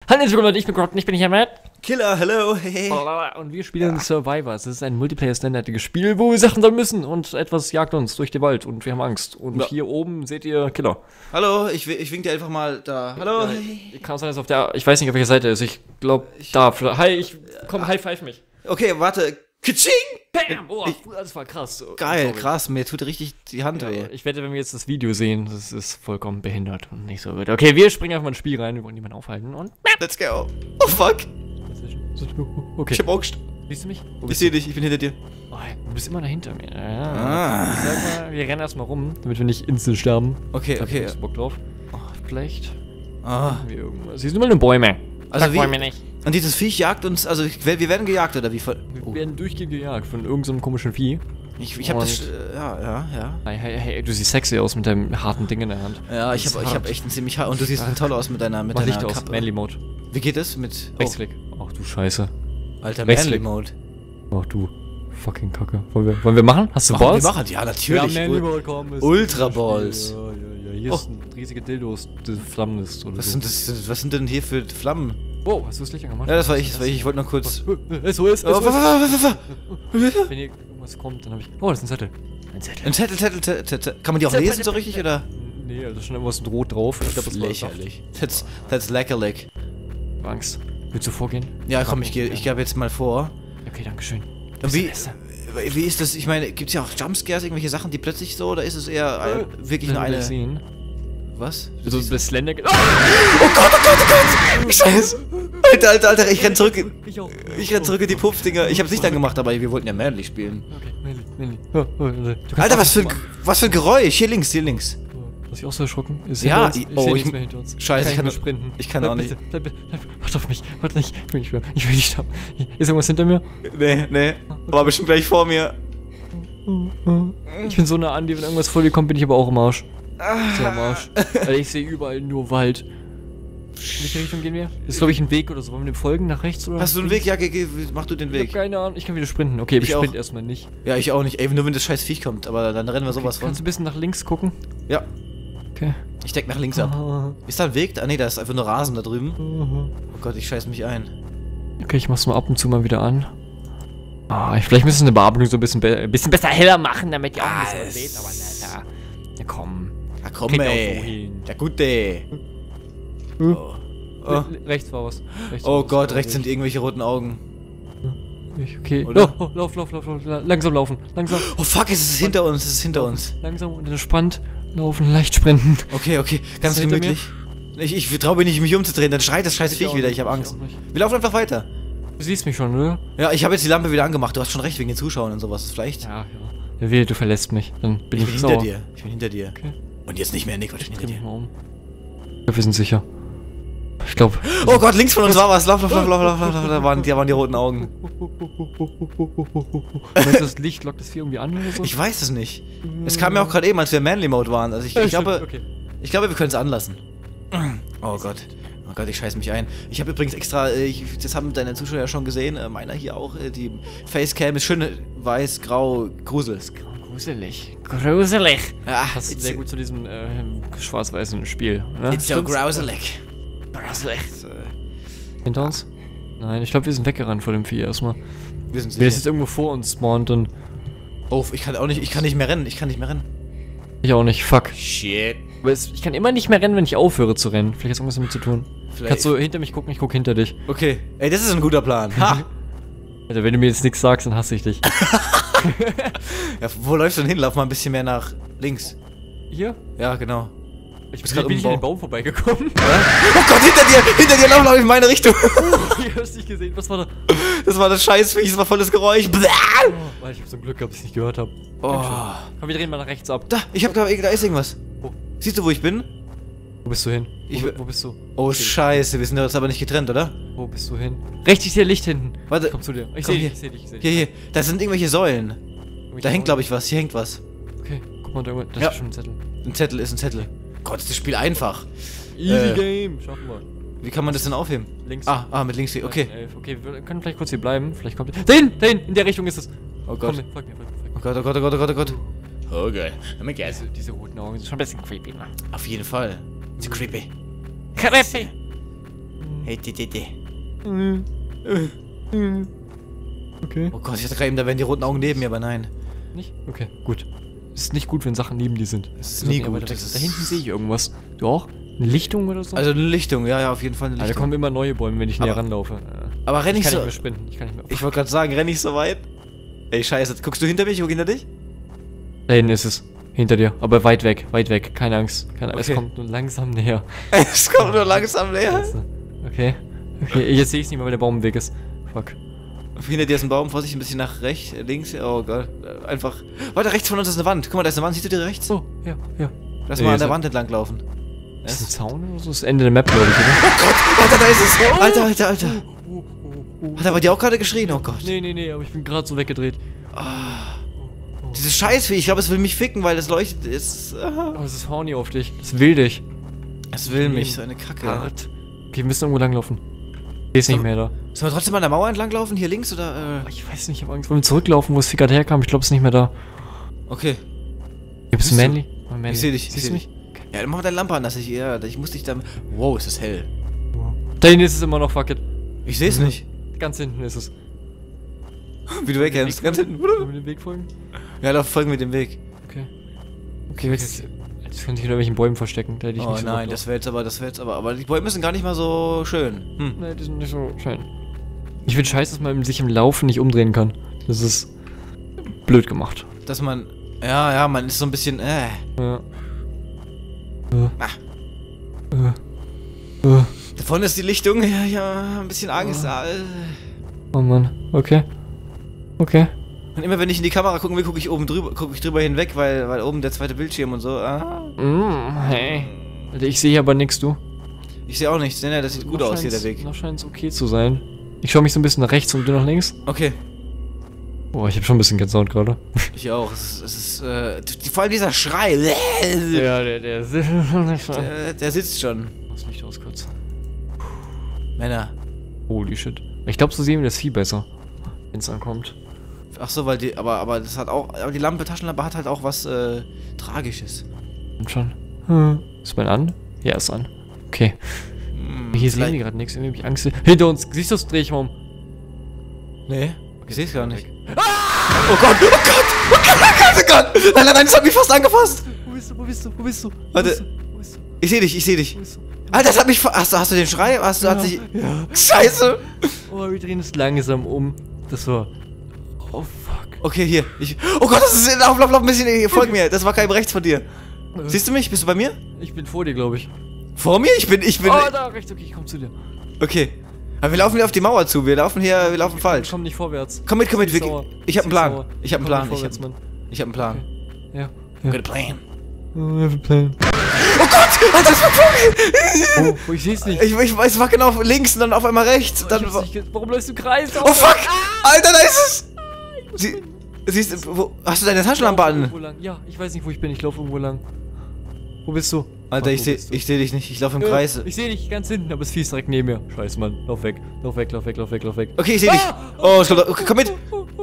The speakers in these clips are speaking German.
Hallo, ich bin Gott, ich bin hier Matt. Killer, hello, hey. Und wir spielen Survivors. Das ist ein Multiplayer-standardiges Spiel, wo wir Sachen sammeln müssen und etwas jagt uns durch den Wald und wir haben Angst. Und hier oben seht ihr Killer. Hallo, ich wink dir einfach mal da. Hallo. Kann sein, dass auf der, ich weiß nicht, auf welcher Seite ist. Ich glaube, da. Hi, komm, high five mich. Okay, warte. Kitsching! Bam! Oh, das war krass. Geil, krass, mir tut richtig die Hand weh. Ich wette, wenn wir jetzt das Video sehen, das ist vollkommen behindert und nicht so wild. Okay, wir springen einfach mal ins Spiel rein, wir wollen niemanden aufhalten und... Let's go. Oh, fuck. Okay. Ich hab Angst. Siehst du mich? Ich seh dich, ich bin hinter dir. Oh, du bist immer da hinter mir. Ja. Ich sag mal, wir rennen erstmal rum, damit wir nicht instant sterben. Okay, okay. Hast du Bock drauf? Oh, vielleicht... Wir irgendwas. Siehst du mal eine Bäume? Also Bäume nicht. Und dieses Viech jagt uns, also wir werden gejagt, oder wie? Wir werden durchgehend gejagt von irgendeinem komischen Vieh. Ich hab das, ja. Hey, du siehst sexy aus mit deinem harten Ding in der Hand. Ja, ich hab echt ein ziemlich hart, und du siehst toll aus mit deiner Licht aus, Kappe. Manly Mode. Wie geht es mit... Rechtsklick. Ach du Scheiße. Alter, Manly Mode. Ach du fucking Kacke. Wollen wir machen? Hast du Balls? Wir machen, ja, natürlich. Ja, Manly Mode, komm, Ultra Balls. Ja. Hier ist ein riesige Dildos, das Flammen ist oder was sind denn hier für Flammen? Wow, hast du das Licht angemacht? Ja, das war ich wollte noch kurz... SOS. Wenn hier irgendwas kommt, dann hab ich... Oh, das ist ein Zettel. Ein Zettel. Kann man die auch lesen so richtig, oder? Nee, da ist schon irgendwas rot drauf. Ich glaub, das lächerlich. That's lächerlich. Angst. Willst du vorgehen? Ja, komm, ich gebe jetzt mal vor. Okay, dankeschön. Wie ist das? Ich meine, gibt's ja auch Jumpscares, irgendwelche Sachen, die plötzlich so, oder ist es eher wirklich nur eine... Was? So das Slender... Oh Gott! Scheiße! Alter, ich renn zurück. Ich renn zurück in die Puffdinger. Ich hab's nicht angemacht, aber wir wollten ja Manly spielen. Okay, Manly. Alter, was für ein Geräusch? Hier links. Hast du auch so erschrocken? Ja, ich seh nichts mehr hinter uns. Scheiße, ich kann sprinten. Ich kann auch nicht. Bleib, warte auf mich. Warte nicht. Ich will nicht sterben. Ist irgendwas hinter mir? Nee. War bestimmt gleich vor mir. Ich bin so nah an dir, wenn irgendwas vor dir kommt, bin ich aber auch im Arsch. Sehr am Arsch. Weil ich sehe überall nur Wald. In welche Richtung gehen wir? Das ist, glaube ich, ein Weg oder so. Wollen wir dem folgen? Nach rechts oder? Hast du einen Weg? Ja, mach du den Weg. Ich hab keine Ahnung. Ich kann wieder sprinten. Okay, ich sprinte erstmal nicht. Ja, ich auch nicht. Ey, nur wenn das scheiß Viech kommt. Aber dann rennen wir sowas von. Kannst du ein bisschen nach links gucken? Ja. Okay. Ich deck nach links ab. Ist da ein Weg? Ah, nee, da ist einfach nur Rasen da drüben. Oh Gott, ich scheiß mich ein. Okay, ich mach's mal ab und zu mal wieder an. Vielleicht müssen wir eine Bearbeitung so ein bisschen besser heller machen, damit ihr auch ein bisschen was seht. Aber na komm. Ja, komm, ey. Ja, gut, ey. Rechts war was. Oh Gott, rechts sind irgendwelche roten Augen. Okay. Lauf. Langsam laufen. Langsam. Oh fuck, es ist hinter uns. Langsam und entspannt laufen, leicht sprinten. Okay. Ganz gemütlich. Ich traue mich nicht, mich umzudrehen, dann schreit das scheiß Viech wieder, ich habe Angst. Wir laufen einfach weiter. Du siehst mich schon, oder? Ja, ich habe jetzt die Lampe wieder angemacht. Du hast schon recht wegen den Zuschauern und sowas. Vielleicht. Ja. Du verlässt mich. Dann bin ich hinter dir. Ich bin hinter dir. Okay. Und jetzt nicht mehr, Nick, ich bin hinter dir. Ich glaube, wir sind sicher. Ich glaube. Oh Gott, links von uns war was. Lauf. Da waren die roten Augen. Meinst du, das Licht lockt das Vieh irgendwie an oder so? Ich weiß es nicht. Es kam mir auch gerade eben, als wir Manly Mode waren. Also ich glaube, wir können es anlassen. Oh Gott, ich scheiß mich ein. Ich habe übrigens extra, das haben deine Zuschauer ja schon gesehen, meiner hier auch, die Facecam ist schön weiß-grau, gruselig. Gruselig. Ja, passt sehr gut zu diesem schwarz-weißen Spiel. Ne? It's so gruselig. Hinter uns? Nein, ich glaube, wir sind weggerannt vor dem Vieh erstmal. Wir sind sicher. Wer ist jetzt irgendwo vor uns spawnt und... Oh, ich kann nicht mehr rennen. Ich auch nicht, fuck. Shit. Aber ich kann immer nicht mehr rennen, wenn ich aufhöre zu rennen. Vielleicht hat irgendwas damit zu tun. Kannst du hinter mich gucken, ich guck hinter dich. Okay. Ey, das ist ein guter Plan. Ha! Alter, wenn du mir jetzt nichts sagst, dann hasse ich dich. Ja, wo läufst du denn hin? Lauf mal ein bisschen mehr nach links. Hier? Ja, genau. Ich bin gerade in den Baum vorbeigekommen. Ja? Oh Gott, hinter dir, lauf in meine Richtung. Ich hab's nicht gesehen, was war da? Das war das Scheißviech, das war volles Geräusch. Oh, ich hab so ein Glück gehabt, dass ich nicht gehört habe. Oh. Komm, wir drehen mal nach rechts ab. Da ist irgendwas. Wo? Siehst du, wo ich bin? Wo bist du hin? Wo bist du? Oh, Scheiße, wir sind jetzt aber nicht getrennt, oder? Wo bist du hin? Rechts ist hier Licht hinten. Warte. Komm zu dir. Ich seh dich. Hier. Da sind irgendwelche Säulen. Da hängt, glaube ich, was. Hier hängt was. Okay, guck mal, da ist schon ein Zettel. Ein Zettel ist ein Zettel. Gott, ist das Spiel einfach. Easy Game, schaffen wir. Wie kann man das denn aufheben? Links. Mit links, okay. Okay, wir können vielleicht kurz hier bleiben. Vielleicht kommt... Da hinten, in der Richtung ist es. Oh Gott. Komm, folg mir. Oh Gott. Oh Gott. Diese roten Augen sind schon ein bisschen creepy, ne? Auf jeden Fall. It's creepy. Creepy. Hey, Tete. Okay. Oh Gott, ich dachte gerade eben, da wären die roten Augen neben mir, aber nein. Nicht? Okay, gut. Es ist nicht gut, wenn Sachen neben dir sind. Es ist nie gut. Da hinten sehe ich irgendwas. Du auch? Eine Lichtung oder so? Also eine Lichtung, ja, auf jeden Fall eine Lichtung. Da kommen immer neue Bäume, wenn ich näher ranlaufe. Aber renn Ich nicht kann so... nicht mehr sprinten. Ich kann nicht mehr. Ich wollte gerade sagen, renn nicht so weit. Ey, scheiße. Guckst du hinter mich? Ich guck hinter dich? Da hinten ist es. Hinter dir. Aber weit weg. Weit weg. Keine Angst. Keine Angst. Okay. Es kommt nur langsam näher. Es kommt nur langsam näher. Okay. Okay, jetzt sehe ich es nicht mehr, weil der Baum im Weg ist. Fuck. Hinter dir ist ein Baum, Vorsicht, ein bisschen nach rechts, links. Oh Gott. Einfach... Warte, rechts von uns ist eine Wand. Guck mal, da ist eine Wand. Siehst du die rechts? Oh, ja, ja. Lass mal an der Wand entlang laufen. Ist das ein Zaun oder so? Das ist das Ende der Map, glaube ich, oder? Oh Gott! Alter, da ist es! Alter! Hat er bei dir auch gerade geschrien? Oh Gott. Nee, aber ich bin gerade so weggedreht. Dieses Scheißvieh, ich glaube, es will mich ficken, weil das leuchtet. Aber es ist horny auf dich. Es will dich. Es will mich, so eine Kacke. Hart. Okay, wir müssen irgendwo langlaufen. Hier ist nicht mehr da. Sollen wir trotzdem an der Mauer entlang laufen? Hier links oder? Ich weiß nicht, ich habe Angst. Wollen wir zurücklaufen, wo es gerade herkam? Ich glaube, es ist nicht mehr da. Okay. Gibt es Manly? Manly? Ich sehe dich. Siehst du mich? Ja, dann mach mal deine Lampe an, dass ich muss dich dann... Wow, ist das hell. Da hinten ist es immer noch, fuck it. Ich sehe es nicht. Ganz hinten ist es. Wie du wegrennst, ganz hinten. Wollen wir dem Weg folgen? Ja, lauf, folgen wir dem Weg. Okay. Okay, jetzt könnte ich hinter welchen Bäumen verstecken. Da hätte ich Oh nicht so nein, das wäre jetzt aber... Aber die Bäume sind gar nicht mal so schön. Nein, die sind nicht so schön. Ich finde scheiße, dass man sich im Laufen nicht umdrehen kann. Das ist blöd gemacht. Dass man... Ja, man ist so ein bisschen... Ja. Da vorne ist die Lichtung. Ja, ein bisschen Angst. Oh Mann, okay. Okay. Und immer wenn ich in die Kamera gucken will, gucke ich drüber hinweg, weil oben der zweite Bildschirm und so. Hey. Alter, ich sehe hier aber nichts, du. Ich sehe auch nichts. Nee, das sieht gut aus hier, der Weg. Noch scheint es okay zu sein. Ich schaue mich so ein bisschen nach rechts und du nach links. Okay. Boah, ich habe schon ein bisschen Gänsehaut gerade. Ich auch. Es ist vor allem dieser Schrei. Ja, der sitzt schon. Das Licht aus kurz. Männer. Holy shit. Ich glaube, so sehen wir das viel besser, wenn es ankommt. Ach so, weil die, aber das hat auch, aber die Taschenlampe hat halt auch was Tragisches. Und schon. Ist mein an? Ja, ist an. Okay. Hier sehen wir gerade nichts. Irgendwie hab ich Angst. Hinter uns. Siehst du das? Dreh ich mal um. Nee, ich sehe es gar nicht. Oh Gott! Nein, das hat mich fast angefasst! Wo bist du? Warte. Ich sehe dich. Alter, das hat mich hast du den Schrei? Ja. Scheiße! Oh, wir drehen es langsam um. Das war... Oh, fuck. Okay, hier. Oh Gott, das ist... Lauf, ein bisschen. Hier, folg mir. Das war kein rechts von dir. Siehst du mich? Bist du bei mir? Ich bin vor dir, glaube ich. Vor mir? Ich bin... Oh, da rechts. Okay, ich komm zu dir. Okay. Aber wir laufen hier auf die Mauer zu. Wir laufen falsch. Komm nicht vorwärts. Komm mit. Ich hab einen Plan. Ich hab einen Plan. Ich hab einen Plan. Ja. Good plan. I have a plan. Oh Gott! Alter, das war vor mir! Oh, ich seh's nicht. Ich weiß, war genau links und dann auf einmal rechts. Dann warum läufst du Kreis? Oh fuck! Alter, da ist es! Siehst du, hast du deine Taschenlampe an? Ja, ich weiß nicht, wo ich bin. Ich laufe irgendwo lang. Wo bist du? Alter, ich seh dich nicht. Ich laufe im Kreis. Ich sehe dich ganz hinten, aber das Vieh ist direkt neben mir. Scheiße, Mann. Lauf weg. Okay, ich seh dich. Oh, okay, komm mit.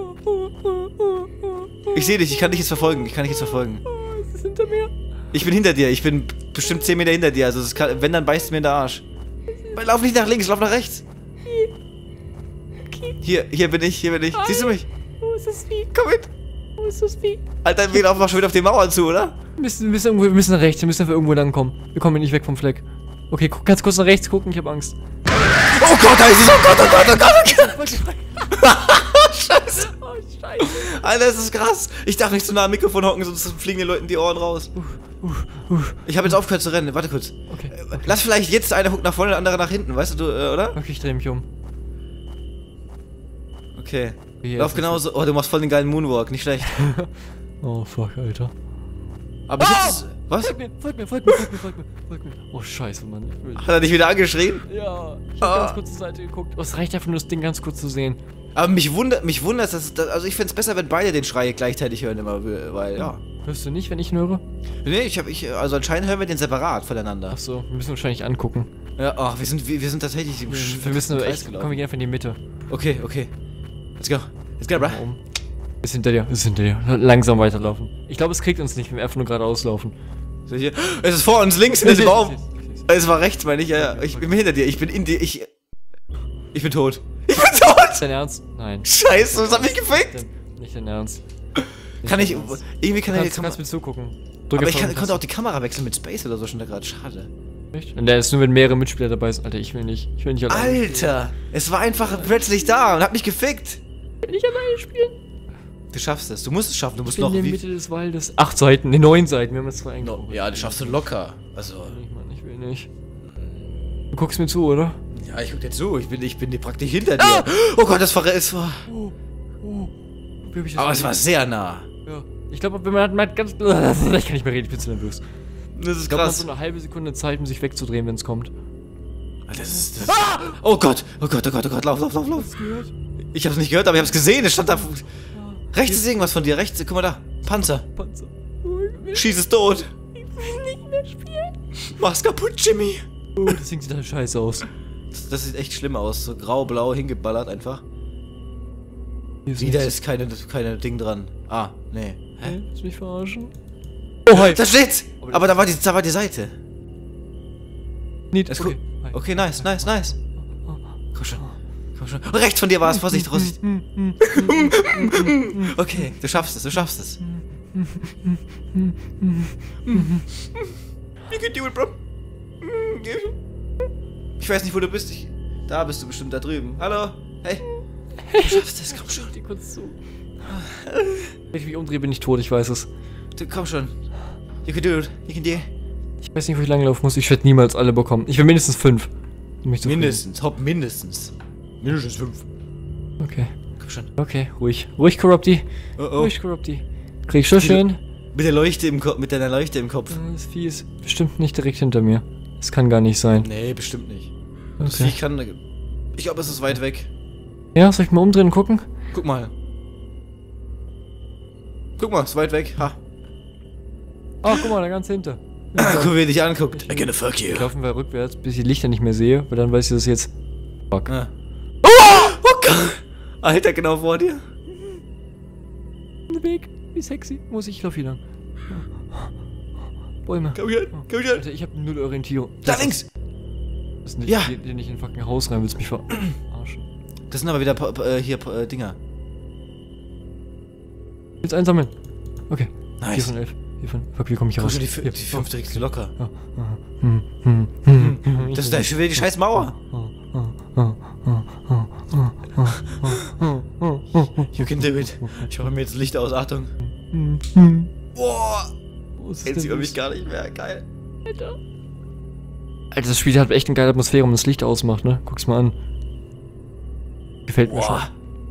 Ich seh dich. Ich kann dich jetzt verfolgen. Es ist hinter mir. Ich bin hinter dir. Ich bin bestimmt 10 Meter hinter dir. Also, wenn, dann beißt du mir in den Arsch. Lauf nicht nach links, lauf nach rechts. Hier bin ich. Siehst du mich? Wo ist das Vieh? Komm mit. Wo ist das Vieh? Alter, wir laufen auch schon wieder auf die Mauer zu, oder? Wir müssen nach rechts. Wir müssen einfach irgendwo lang kommen. Wir kommen nicht weg vom Fleck. Okay, ganz kurz nach rechts gucken. Ich hab Angst. Oh Gott, da ist es. Oh Gott. Scheiße. Oh, Scheiße. Alter, das ist krass. Ich darf nicht zu nah am Mikrofon hocken, sonst fliegen den Leuten die Ohren raus. Ich habe jetzt aufgehört zu rennen. Warte kurz. Okay. Lass vielleicht jetzt einer guckt nach vorne, der andere nach hinten. Weißt du, oder? Okay, ich drehe mich um. Okay. Lauf genauso. Oh, du machst voll den geilen Moonwalk. Nicht schlecht. Oh, fuck, Alter. Aber jetzt... Was? Folg mir. Oh, scheiße, Mann. Hat er dich wieder angeschrien? Ja. Ich hab ganz kurz zur Seite geguckt. Oh, es reicht einfach nur, das Ding ganz kurz zu sehen. Aber mich wundert, also ich find's besser, wenn beide den Schrei gleichzeitig hören immer, weil, ja. Hörst du nicht, wenn ich ihn höre? Nee, also anscheinend hören wir den separat voneinander. Ach so, wir müssen wahrscheinlich angucken. Ja, ach, wir sind tatsächlich im Wir müssen aber echt, komm, wir gehen einfach in die Mitte. Okay. Let's go, bruh. Ist hinter dir. Langsam weiterlaufen. Ich glaube, es kriegt uns nicht, wenn wir einfach nur geradeaus laufen. Es ist vor uns, links in diesem Baum. Es war rechts, meine ich, ja. Ich bin hinter dir, ich bin in dir, Ich bin tot. Ich bin tot! Ist dein Ernst? Nein. Scheiße, das hat mich gefickt! Nicht dein Ernst. Kann ich. Irgendwie kann Du kannst mir zugucken. Aber ich konnte auch die Kamera wechseln mit Space oder so schon da gerade. Schade. Echt? Und der ist nur, wenn mehrere Mitspieler dabei sind. Alter, ich will nicht. Ich will nicht alleine. Alter! Es war einfach plötzlich da und hat mich gefickt! Ich will nicht alleine spielen. Du schaffst es. Du musst es schaffen. Du musst Ich bin noch in der Mitte des Waldes. 8 Seiten, ne 9 Seiten. Wir haben jetzt 2 eingebaut. Ja, du schaffst du locker. Also. Ich, Mann, ich will nicht. Du guckst mir zu, oder? Ja, ich guck dir zu. Ich bin dir praktisch hinter dir. Oh Gott, das war. Oh. Wie hab ich das Aber es war sehr nah. Ja. Ich glaube, wenn man hat ganz. Ich kann nicht mehr reden, ich bin zu nervös. Das ist Ich glaube, man hat krass. so eine halbe Sekunde Zeit, um sich wegzudrehen, wenn es kommt. Das ist. Oh Gott! Oh Gott, oh Gott, oh Gott, lauf. Hast du gehört? Ich hab's nicht gehört, aber ich hab's gesehen. Es stand da. Rechts ist irgendwas von dir. Rechts, guck mal da. Panzer. Panzer. Schieß es tot. Ich will nicht mehr spielen. Mach's kaputt, Jimmy. Oh, das Ding sieht halt scheiße aus. Das sieht echt schlimm aus. So grau-blau hingeballert einfach. Hier ist Wieder nichts. ist keine Ding dran. Ah, nee. Hä? Willst du mich verarschen? Oh, hi. Da steht's! Aber da war die Seite. Nicht. Das ist cool. Hi. Okay, nice. Komm schon. Oh, rechts von dir war es. Vorsicht. Okay, du schaffst es. You can do it, bro. Ich weiß nicht, wo du bist. Da bist du bestimmt, da drüben. Hallo? Hey. Du schaffst es, komm schon. Die kurz zu. Wenn ich mich umdrehe, bin ich tot, ich weiß es. Du, komm schon. You can do it. Ich weiß nicht, wo ich langlaufen muss. Ich werde niemals alle bekommen. Ich will mindestens 5. Mindestens. 5. Okay. Komm schon. Okay, ruhig. Ruhig, Corrupti. Oh. Ruhig, Corrupti. Krieg ich schon schön. Mit deiner Leuchte im Kopf. Das Vieh ist bestimmt nicht direkt hinter mir. Das kann gar nicht sein. Nee, bestimmt nicht. Das Okay. Viech kann. Ich glaube, es ist weit weg. Ja, soll ich mal umdrehen und gucken? Guck mal, ist weit weg. Ha. Ach, guck mal, da ganz hinter. Guck, wie er dich anguckt. I'm gonna fuck you. Laufen wir rückwärts, bis ich die Lichter nicht mehr sehe, weil dann weiß ich, dass jetzt. Fuck. Ah. Oh Gott! Alter, genau vor dir. Der Weg, wie sexy. Muss ich lauf hier lang. Bäume. Komm hier. Alter, ich hab null Orientierung. Da links! Das ist nicht, Ja. die nicht in ein fucking Haus rein, willst du mich verarschen. Das sind aber wieder Dinger. Jetzt einsammeln. Okay. Nice. 4 von 11. 4 von. Fuck, wie komme ich Komm raus? schon, die Hier. 5 kriegst du locker. Ja. Das ist schon wieder die scheiß Mauer. You can do it. Ich mache mir jetzt Licht aus, Achtung. Boah! Wo ist es Jetzt denn sieht man mich los? gar nicht mehr. Geil. Alter, das Spiel hat echt eine geile Atmosphäre, wenn man das Licht ausmacht, ne? Guck's mal an. Gefällt mir schon. Boah.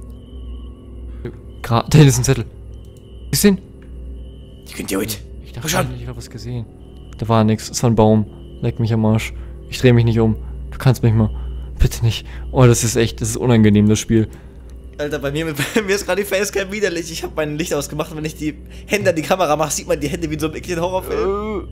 Da hinten ist ein Zettel. Siehst du den? You can do it. Ich Komm dachte schon. schon, ich hab was gesehen. Da war nix, es war ein Baum. Leck mich am Arsch. Ich dreh mich nicht um. Du kannst mich mal. Bitte nicht. Oh, das ist unangenehm, das Spiel. Alter, bei mir ist gerade die Facecam widerlich. Ich habe mein Licht ausgemacht und wenn ich die Hände an die Kamera mache, sieht man die Hände wie in so einem ekligen Horrorfilm.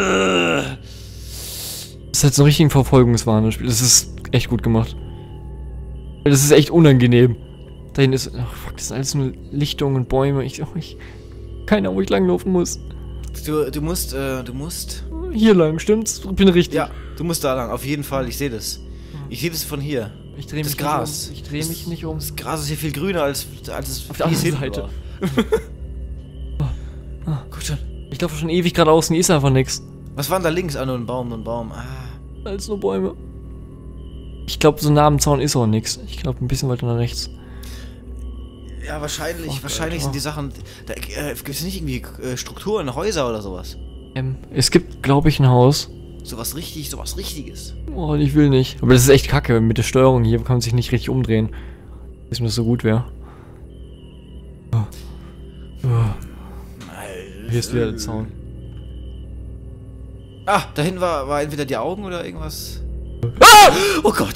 Das ist halt so ein richtigen Verfolgungswahn, das Spiel. Das ist echt gut gemacht. Das ist echt unangenehm. Da hinten ist. Ach fuck, das sind alles nur Lichtungen und Bäume. Keine Ahnung, wo ich langlaufen muss. Du musst. Hier lang, stimmt's? Ich bin richtig. Ja, du musst da lang, auf jeden Fall. Ich sehe das. Ich sehe das von hier. Ich drehe Das mich Gras. nicht um. Ich drehe mich nicht um. Das Gras ist hier viel grüner als es Auf der anderen hinten Seite. war. Gut schon. Ich laufe schon ewig geradeaus und hier ist einfach nix. Was war denn da links? Ah, nur ein Baum. Ah. Alles nur Bäume. Ich glaube, so nah am Zaun ist auch nix. Ich glaube, ein bisschen weiter nach rechts. Ja, wahrscheinlich Alter. sind die Sachen. Da gibt es nicht irgendwie Strukturen, Häuser oder sowas. Es gibt, glaube ich, ein Haus. Sowas Richtiges. Oh, ich will nicht. Aber das ist echt kacke. Mit der Steuerung hier kann man sich nicht richtig umdrehen. Bis mir das so gut wäre. Hier ist wieder der Zaun. Ah, da hinten war entweder die Augen oder irgendwas. Ah! Oh Gott.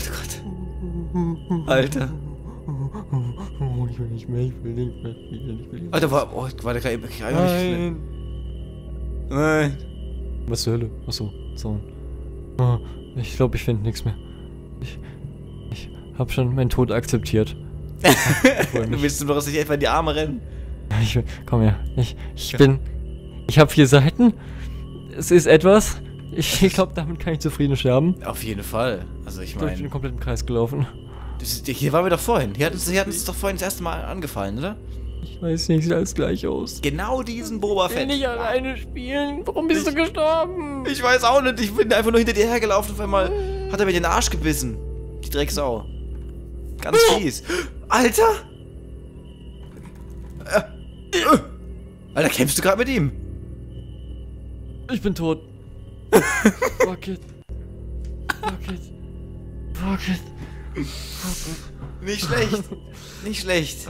Alter. Oh, ich will nicht mehr. Alter, war der gerade Nein. Nein. Was zur Hölle? Achso, Zaun. Oh, ich glaube, ich finde nichts mehr. Ich habe schon meinen Tod akzeptiert. Du willst nur, dass ich etwa in die Arme rennen? Komm her. Ich habe 4 Seiten. Es ist etwas. Ich glaube, damit kann ich zufrieden sterben. Auf jeden Fall. Also ich Ich bin meine, den kompletten Kreis gelaufen. hier waren wir doch vorhin. Hier hat uns doch vorhin das erste Mal angefallen, oder? Ich weiß nicht, sieht alles gleich aus. Genau diesen Boba Ich will Fett. nicht alleine spielen. Warum bist du gestorben? Ich weiß auch nicht, ich bin einfach nur hinter dir hergelaufen. Auf einmal hat er mir den Arsch gebissen. Die Drecksau. Ganz fies. Alter! Alter, kämpfst du gerade mit ihm? Ich bin tot. Fuck it. Fuck it. Fuck it. Nicht schlecht. Nicht schlecht.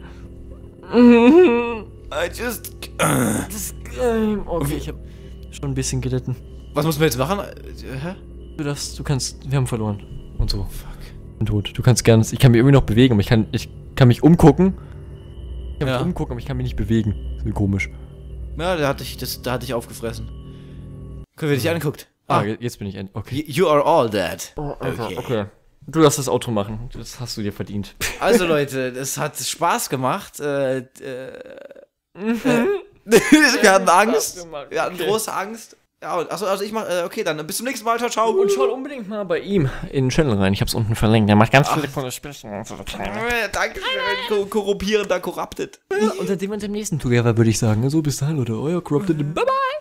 I just... Okay, ich hab schon ein bisschen gelitten. Was muss man jetzt machen? Hä? Du kannst, wir haben verloren. Und so. Fuck. Ich bin tot. Du kannst gerne, ich kann mich irgendwie noch bewegen, aber ich kann mich umgucken. Ich kann mich umgucken, aber ich kann mich nicht bewegen. Das ist komisch. Ja, da hatte ich aufgefressen. Können wir dich anguckt? Jetzt bin ich endlich. Okay. You are all dead. Okay. Du darfst das Outro machen. Das hast du dir verdient. Also Leute, es hat Spaß gemacht. Wir hatten Angst. Wir hatten große Angst. Ja, also ich mach, okay, dann bis zum nächsten Mal. Ciao, ciao. Und schaut unbedingt mal bei ihm in den Channel rein. Ich hab's unten verlinkt. Der macht ganz viele coole Sprechen. Dankeschön. Korrumpierender, corrupted. Und dann sehen wir uns im nächsten Together, würde ich sagen. So, bis dahin, Leute. Euer Corrupted. Bye, bye.